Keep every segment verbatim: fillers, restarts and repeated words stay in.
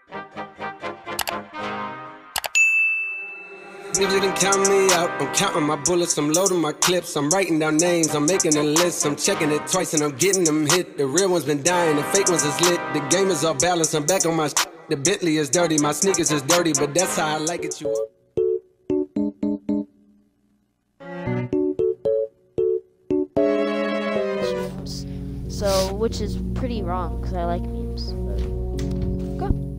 Niggas didn't count me out. I'm counting my bullets, I'm loading my clips. I'm writing down names, I'm making a list. I'm checking it twice and I'm getting them hit. The real ones been dying, the fake ones is lit. The game is off balance, I'm back on my sh- The Bentley is dirty, my sneakers is dirty, but that's how I like it, you up. Memes. So, which is pretty wrong, because I like memes. But go.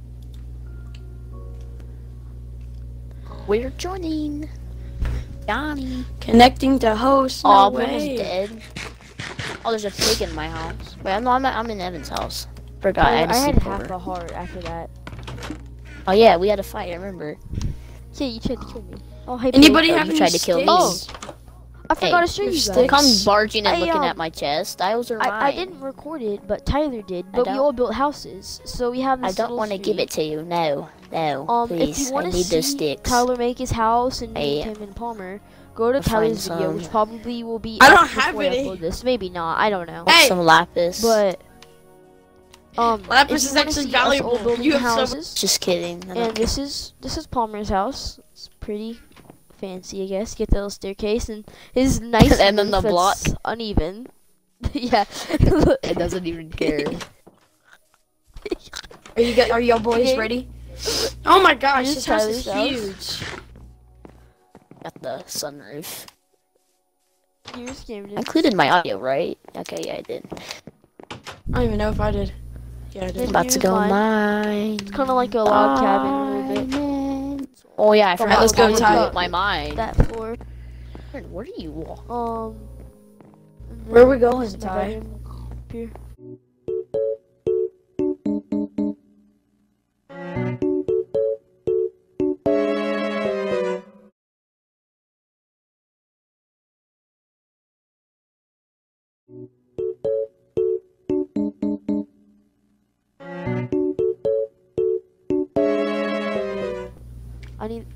We're joining. Johnny. Connecting to host. No Oh, way. Evan's dead. Oh, there's a pig in my house. Wait, I'm, I'm, I'm in Evan's house. Forgot. I had, I a had sleepover. half a heart after that. Oh yeah, we had a fight. I remember. Yeah, you tried to kill me. Oh, hey, Anybody babe. Oh, have you any tried to kill me. sticks? Oh, I forgot Hey, to show you guys. sticks. Come barging and I, looking um, at my chest. I was mine. I, I didn't record it, but Tyler did. But we don't- all built houses, so we have this I don't little want to give street. it to you. No, no, Um, please. if you want I to need see those sticks. Tyler make his house and meet I- him and Palmer, go to I'll find Tyler's video, some. which probably will be. I up don't have before I any. upload This maybe not. I don't know. Want Hey! some lapis. But um, Lapis if is you wanna actually see us all valuable. building You have so houses, Just kidding. I don't and this is this is Palmer's house. It's pretty fancy, I guess. Get the little staircase and his nice And then the roof that's block. uneven. Yeah. It doesn't even care. Are you gu- are y'all boys Okay. ready? Oh my gosh, Here's this house is Tyler's huge. Got the sunroof. Here's I Camden. included my audio, right? Okay, yeah, I did. I don't even know if I did. Yeah, I did. About to Here's go mine. mine. It's kind of like a log cabin a little bit. Diamonds. Oh yeah, I forgot. let's go, to Tyler. my mind. That floor. Where do you walk? Um. and Where then we going, this is my Ty? bedroom up here. I need.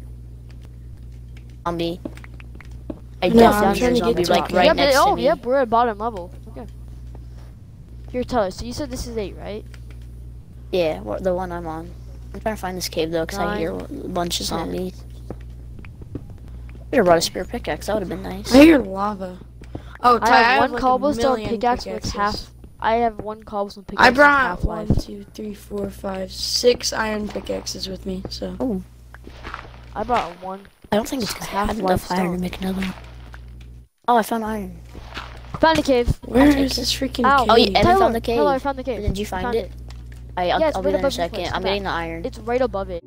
Zombie. I No, definitely I'm hear trying to zombie get to like it. right yep, next oh, to me. yep, we're at bottom level. Okay. Here, Tyler. So you said this is eight, right? Yeah, wha- the one I'm on. I'm trying to find this cave though, cause I hear a bunch of ten. zombies. Should have brought a spear pickaxe. That would have been nice. I hear lava. Oh, I Ty, have one like a cobblestone million pickaxe with pickaxes. half. I have one cobblestone pickaxe I with brought half one, life. two, three, four, five, six iron pickaxes with me. So Oh, I brought one. I don't think it's because I Half have enough life iron to stone. make another one. Oh, I found iron. Found a cave. where take is this freaking Ow. cave? Oh, yeah, Evan Tyler, found the cave. Tyler, I found the cave. Did you I find found it? I, I'll, Yeah, it's I'll right be there in a above your second. place. I'm Come getting the back. iron. It's right above it.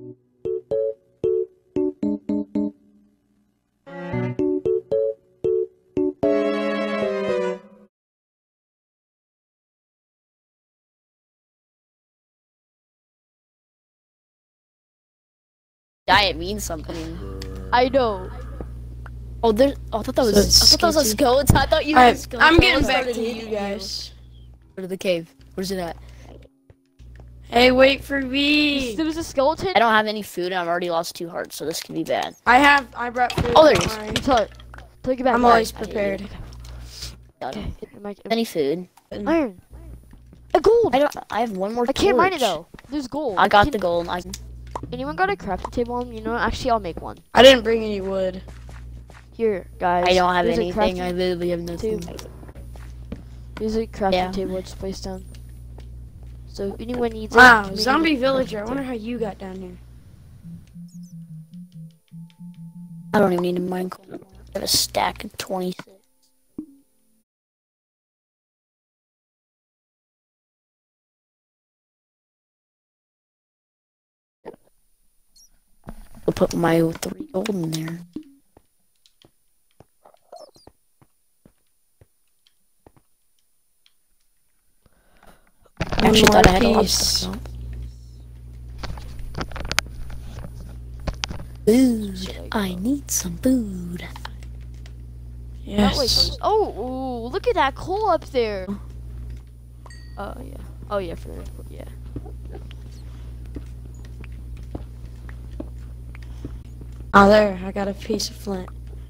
Diet means something. I know. Oh, there. Oh, I thought that was. So it's I thought that was a sketchy. skeleton. I thought you were a Alright, skeleton. I'm I getting back started to hitting you guys. Go to the cave. Where's it at? Hey, wait for me. There was a skeleton. I don't have any food and I've already lost two hearts, so this could be bad. I have. I brought food. Oh, there don't he is. worry. You Tyler, take it back. I'm always I hate prepared. Got him. Okay. Am I- Any food? Iron. A gold. I don't. I have one more. I can't mine it torch. though. There's gold. I got Can- the gold. I, Anyone got a crafting table on? You know, actually, I'll make one. I didn't bring any wood. Here, guys. I don't have There's a anything. I crafting- literally have nothing. There's a crafting Yeah. table I just placed down. So if anyone needs it. Wow, maybe zombie make a villager. I crafting wonder table. how you got down here. I don't even need a mine coal. I have a stack of twenty-six. I'll put my three gold in there. I actually One thought I more had a lot of piece. stuff. Food. I need some food. That way Yes. goes. Oh, ooh, look at that coal up there. Oh yeah. Oh yeah, for yeah. Oh, there. I got a piece of flint.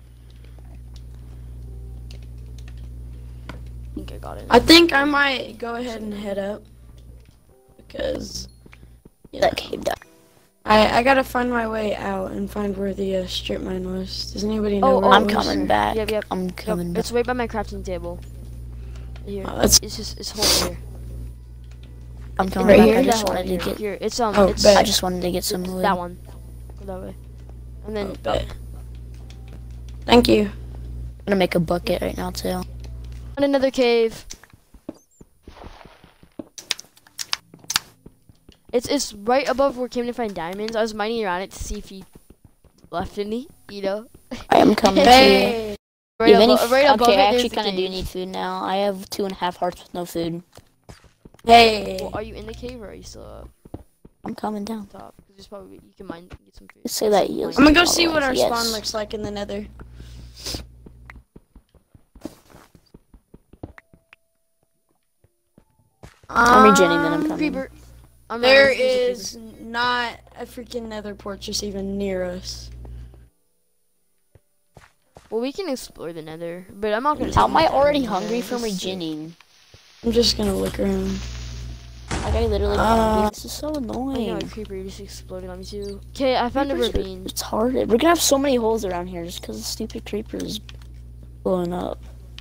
I think I got it. I think I might go ahead and head up because That cave down. I I gotta find my way out and find where the uh, strip mine was. Does anybody know Oh, where oh, it I'm was? coming back. Yep, yep. I'm Yep, coming back. it's right by my crafting table. Here, Oh, that's- it's just it's whole here. I'm coming Right back. here? I just That one wanted to here, get. here. It's um, Oh, it's bet. I just wanted to get some wood. that one. Go that way, and then Oh, up. bet. Thank you. I'm gonna make a bucket right now too. And another cave. It's it's right above where we came to find diamonds. I was mining around it to see if he left any, you know. I am coming to you. Hey. Right, Do you have any abo- f- right above okay, it, I there's actually the kind of do cave. need food now. I have two and a half hearts with no food. Hey. Well, are you in the cave or are you still up I'm coming down. top? Because there's probably you can mine get some food. Let's say that Some yes. I'm mine. gonna go see what our Yes. spawn looks like in the nether. I'm regenerating, then I'm Um, coming. Creeper. I'm There running. There's a is not a freaking nether fortress even near us. creeper. Well, we can explore the nether, but I'm not gonna. How take am I my time already in the hungry nether, from just to- regenning? I'm just gonna look around. Like I literally. Uh, this is so I know annoying. a creeper just exploded on me too. Okay, I found a Creepers are- ravine. It's hard. We're gonna have so many holes around here just because the stupid creepers blowing up.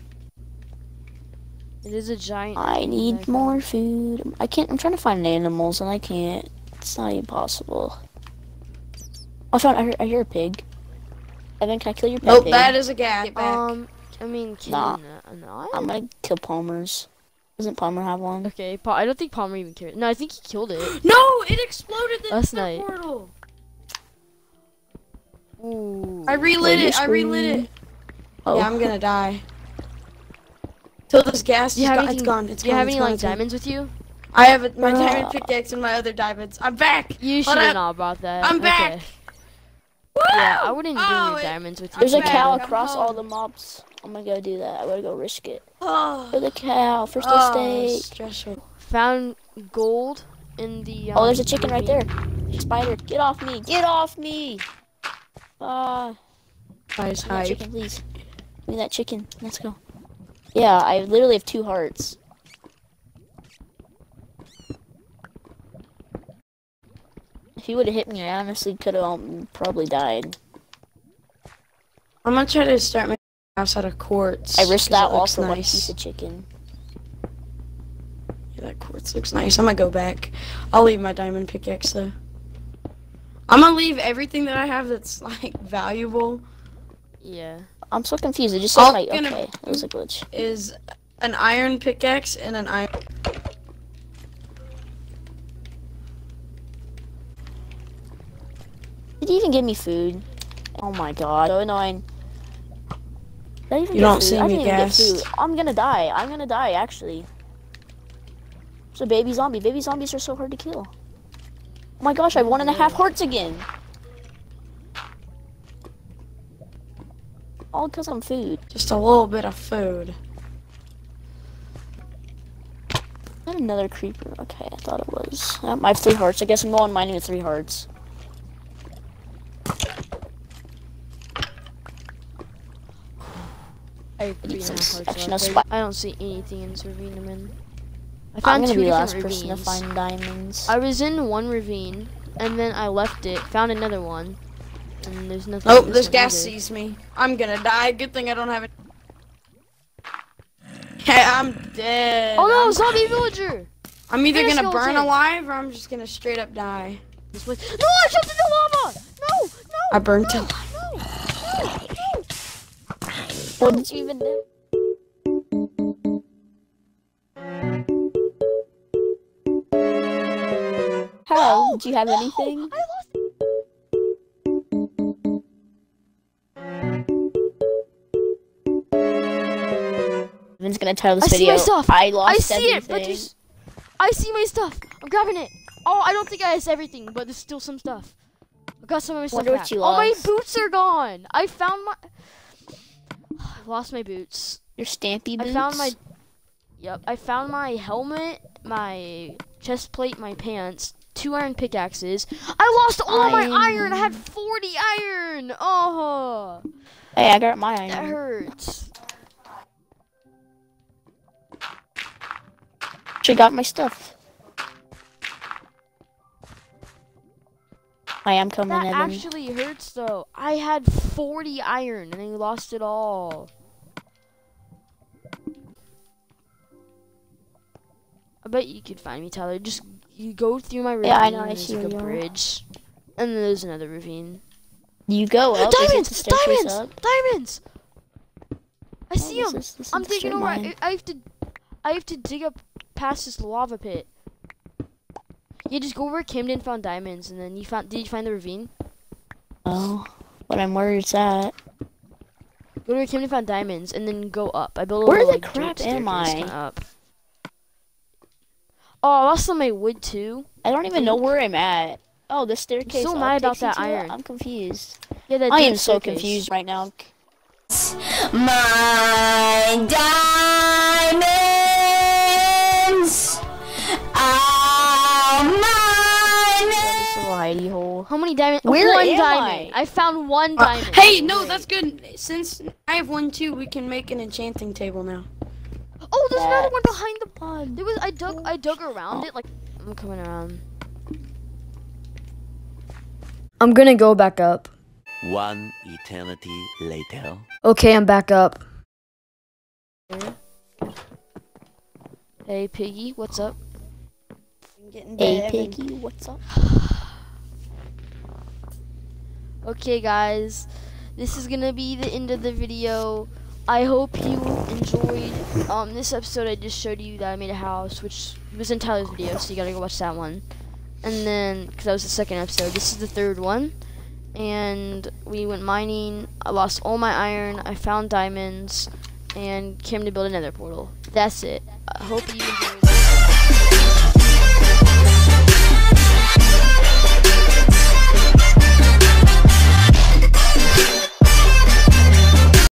It is a giant. I cave need that more food. I can't. I'm trying to find animals and I can't. It's not even possible. I found. I hear, I hear a pig. Evan, can I kill your pet Nope, pig? that is a gas. Get can- back. Um, I mean, can Nah. uh, not? I'm gonna kill Palmer's. Doesn't Palmer have one? Okay, Pa- I don't think Palmer even cared. No, I think he killed it. No, it exploded the Last nether night. portal. Ooh. I relit Laser it. I relit screen. it. Oh, Yeah, I'm gonna die. Till this gas Do is you have gone. anything, It's gone. It's do you gone. have it's any gone, like it's gone. diamonds with you? I have a, my Uh, diamond pickaxe and my other diamonds. I'm back. You Hold should have up. not brought that. I'm Okay. back. Yeah, I Woo! wouldn't bring Oh, your it- diamonds with you. there's a back. cow I'm across all home. the mobs. I'm gonna go do that. I gotta go risk it. Oh, For the cow, first oh, steak. stressful. Found gold in the. Um, Oh, there's a chicken right there. ravine. Spider, get off me! Get off me! Ah, Guys, give me that hi. chicken, please. Give me that chicken. Let's go. Yeah, I literally have two hearts. If he would have hit me, I honestly could have um, probably died. I'm gonna try to start my house out of quartz. I risked 'cause that it all looks for one nice. piece of chicken. Yeah, that quartz looks nice. I'm gonna go back. I'll leave my diamond pickaxe though. I'm gonna leave everything that I have that's like valuable. Yeah. I'm so confused. It just said All like, gonna- okay, it was a glitch. Is an iron pickaxe and an iron. Did he even give me food? Oh my god, so annoying. Did I even You get don't food? see I me didn't even get gassed. food. I'm gonna die. I'm gonna die, actually. It's a baby zombie. Baby zombies are so hard to kill. Oh my gosh, I have one and a half hearts again. All because I'm food. Just a little bit of food. Not another creeper. Okay, I thought it was. Um, I have three hearts. I guess I'm going mining with three hearts. I have three and a half some hearts action left. of I- spi- I don't see anything in this ravine I'm in. I I'm found gonna two be the different last person to ravines. find diamonds. I was in one ravine, and then I left it, found another one, and there's nothing. Oh, in this one gas either. sees me. I'm gonna die. Good thing I don't have it. Hey, I'm dead. Oh no, I'm, zombie villager! I'm either Here's gonna burn skeleton. alive or I'm just gonna straight up die. This way. No, I jumped in the lava! No, no! I burnt no, him. no, no, no. What did you even do? How? Did you have anything? I lost Evan's gonna title this I see video. my stuff. I lost I see everything. it, but there's. I see my stuff. I'm grabbing it. Oh, I don't think I have everything, but there's still some stuff. I got some of my stuff Wonder what back. you All my lost. boots are gone. I found my. I lost my boots. Your stampy boots. I found my. Yep, I found my helmet, my chest plate, my pants, two iron pickaxes. I lost all my iron. I had forty iron. Oh, Hey, I got my that iron. hurts. She got my stuff. I am coming, That Evan. actually hurts though. I had forty iron and I lost it all. I bet you could find me, Tyler. Just you go through my ravine. Yeah, I know, I there's see like a where you are. bridge, and then there's another ravine. You go up. Diamonds! Is it the staircase Diamonds! up? Diamonds! I Oh, see this them. is- this is I'm the digging straight over. I, line. I have to. I have to dig up past this lava pit. Yeah, just go where Camden found diamonds, and then you found. Did you find the ravine? Oh, but I'm where it's at. Go to where Camden found diamonds, and then go up. I built a Where little the like, crap dirt am staircase I? kinda Up. Oh, I lost some of my wood too. I don't even know where I'm at. Oh, the staircase. so up mad about takes you that to iron. I'm confused. Yeah, that I dirt am so staircase. confused right now. My diamonds are mine. This little hidey hole. How many diamonds? Where one am diamond. I? I found one Uh, diamond. hey, no, that's good. Since I have one too, we can make an enchanting table now. Oh, there's another one That's behind the pond. There was. I dug. I dug around it. Like I'm coming around. I'm gonna go back up. One eternity later. Okay, I'm back up. Hey, Piggy, what's up? Hey, Piggy, what's up? Okay, guys, this is gonna be the end of the video. I hope you enjoyed um this episode. I just showed you that I made a house, which was in Tyler's video, so you gotta go watch that one. And then, because that was the second episode, this is the third one. And we went mining. I lost all my iron. I found diamonds, and came to build another portal. That's it. I hope you enjoyed.